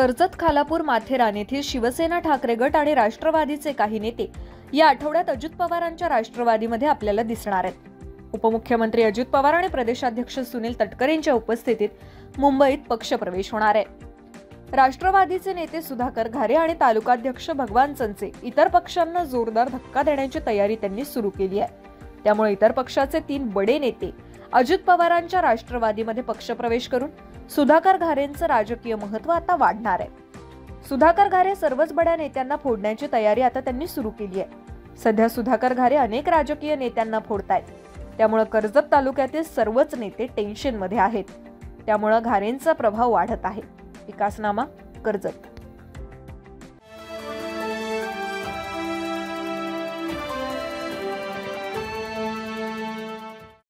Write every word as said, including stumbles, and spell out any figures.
कर्जत, खालापूर, माथेरान येथील शिवसेना, ठाकरे गट आणि राष्ट्रवादीचे काही नेते या आठवड्यात अजित पवारांच्या राष्ट्रवादीमध्ये आपल्याला दिसणार आहेत. उपमुख्यमंत्री अजित पवार आणि प्रदेशाध्यक्ष सुनील तटकरेंच्या उपस्थितीत मुंबईत पक्षप्रवेश होणार आहे. राष्ट्रवादीचे नेते सुधाकर घारे आणि तालुकाध्यक्ष भगवान चंचे इतर पक्षांना जोरदार धक्का देण्याची तयारी त्यांनी सुरू केली आहे. त्यामुळे इतर पक्षाचे तीन बडे नेते अजित पवारांच्या राष्ट्रवादीमध्ये पक्षप्रवेश करून सुधाकर घारेंचं राजकीय महत्त्व आता वाढणार आहे. सुधाकर घारे सर्वच बड्या नेत्यांना फोडण्याची तयारी आता त्यांनी सुरू केली आहे. सध्या सुधाकर घारे अनेक राजकीय नेत्यांना फोडतायत. त्यामुळे कर्जत तालुक्यातील सर्वच नेते टेन्शनमध्ये आहेत. त्यामुळे घारेंचा प्रभाव वाढत आहे. विकासनामा, कर्जत.